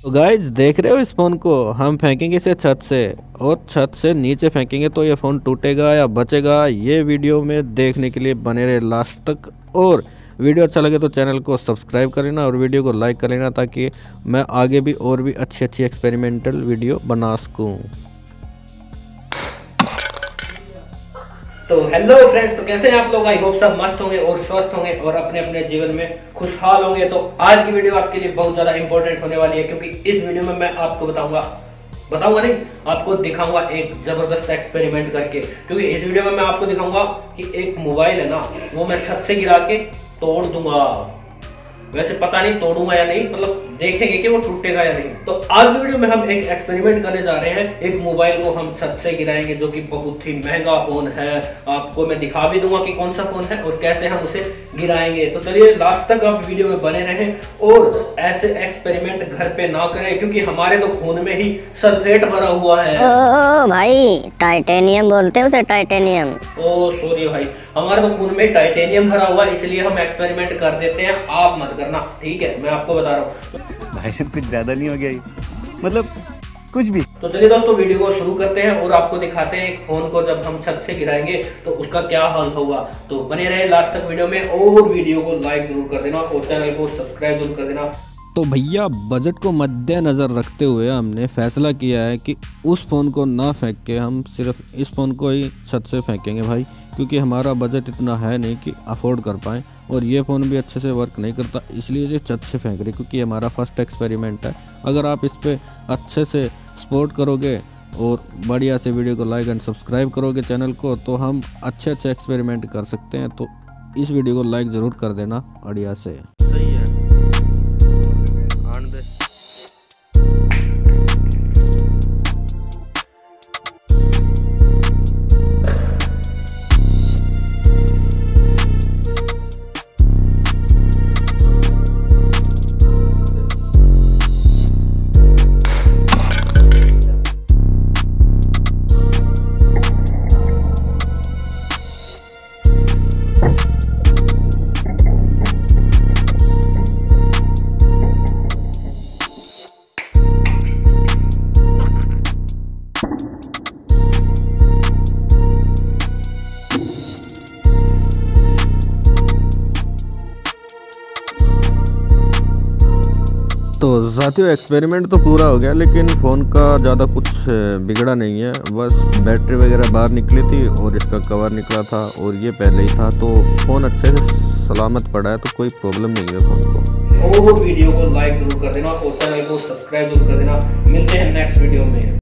तो गाइज देख रहे हो इस फ़ोन को, हम फेंकेंगे इसे छत से और छत से नीचे फेंकेंगे तो ये फ़ोन टूटेगा या बचेगा, ये वीडियो में देखने के लिए बने रहे लास्ट तक। और वीडियो अच्छा लगे तो चैनल को सब्सक्राइब कर लेना और वीडियो को लाइक कर लेना ताकि मैं आगे भी और भी अच्छी अच्छी एक्सपेरिमेंटल वीडियो बना सकूँ। तो हेलो फ्रेंड्स, तो कैसे हैं आप लोग? आई होप सब मस्त होंगे और स्वस्थ होंगे और अपने अपने जीवन में खुशहाल होंगे। तो आज की वीडियो आपके लिए बहुत ज्यादा इंपॉर्टेंट होने वाली है, क्योंकि इस वीडियो में मैं आपको बताऊंगा नहीं, आपको दिखाऊंगा एक जबरदस्त एक्सपेरिमेंट करके। क्योंकि इस वीडियो में मैं आपको दिखाऊंगा कि एक मोबाइल है ना, वो मैं छत से गिरा के तोड़ दूंगा। वैसे पता नहीं तोड़ूंगा या नहीं, मतलब देखेंगे कि वो टूटेगा या नहीं। तो आज की वीडियो में हम एक एक्सपेरिमेंट करने जा रहे हैं। एक मोबाइल को हम छत से गिराएंगे, जो कि बहुत ही महंगा फोन है। आपको मैं दिखा भी दूंगा कि कौन सा फोन है और कैसे हम उसे गिराएंगे। तो चलिए लास्ट तक आप वीडियो में बने रहें और ऐसे एक्सपेरिमेंट घर पे ना करें, क्योंकि हमारे तो खून में ही सल्फेट भरा हुआ है। ओ भाई, टाइटेनियम बोलते हैं उसे, टाइटेनियम। ओ सॉरी भाई, हमारे तो खून में टाइटेनियम भरा हुआ है, इसलिए हम एक्सपेरिमेंट कर देते हैं। आप मत करना, ठीक है? मैं आपको बता रहा हूँ। भाई साहब कुछ ज्यादा नहीं हो गया ये? मतलब कुछ भी। तो चलिए दोस्तों, वीडियो को शुरू करते हैं और आपको दिखाते हैं एक फोन को जब हम छत से गिराएंगे तो उसका क्या हाल होगा। तो बने रहे लास्ट तक वीडियो में और वीडियो को लाइक जरूर कर देना और चैनल को सब्सक्राइब जरूर कर देना। तो भैया बजट को मद्देनज़र रखते हुए हमने फैसला किया है कि उस फ़ोन को ना फेंक के हम सिर्फ इस फ़ोन को ही छत से फेंकेंगे भाई, क्योंकि हमारा बजट इतना है नहीं कि अफोर्ड कर पाएँ और ये फ़ोन भी अच्छे से वर्क नहीं करता, इसलिए ये छत से फेंक रहे, क्योंकि हमारा फर्स्ट एक्सपेरिमेंट है। अगर आप इस पर अच्छे से सपोर्ट करोगे और बढ़िया से वीडियो को लाइक एंड सब्सक्राइब करोगे चैनल को, तो हम अच्छे अच्छे एक्सपेरिमेंट कर सकते हैं। तो इस वीडियो को लाइक ज़रूर कर देना बढ़िया से। सही है। तो साथियों एक्सपेरिमेंट तो पूरा हो गया, लेकिन फ़ोन का ज़्यादा कुछ बिगड़ा नहीं है। बस बैटरी वगैरह बाहर निकली थी और इसका कवर निकला था और ये पहले ही था, तो फ़ोन अच्छे से सलामत पड़ा है, तो कोई प्रॉब्लम नहीं है फ़ोन को। और वीडियो को लाइक जरूर कर देना और चैनल को सब्सक्राइब जरूर कर देना। मिलते हैं नेक्स्ट वीडियो में।